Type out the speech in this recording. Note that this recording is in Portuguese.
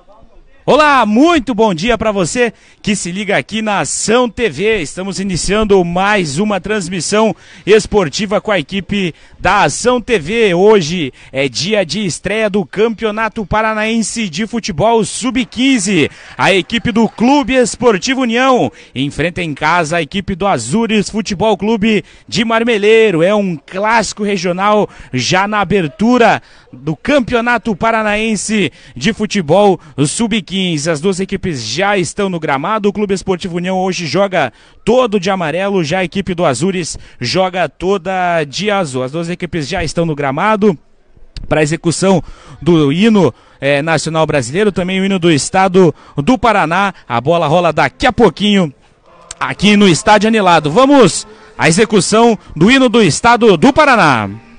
Olá, muito bom dia para você que se liga aqui na Ação TV. Estamos iniciando mais uma transmissão esportiva com a equipe da Ação TV. Hoje é dia de estreia do Campeonato Paranaense de Futebol Sub-15. A equipe do Clube Esportivo União enfrenta em casa a equipe do Azures Futebol Clube de Marmeleiro. É um clássico regional já na abertura do Campeonato Paranaense de Futebol Sub-15. As duas equipes já estão no gramado. O Clube Esportivo União hoje joga todo de amarelo, já a equipe do Azures joga toda de azul. As duas equipes já estão no gramado para a execução do hino nacional brasileiro, também o hino do estado do Paraná. A bola rola daqui a pouquinho aqui no Estádio Anelado. Vamos à execução do hino do estado do Paraná.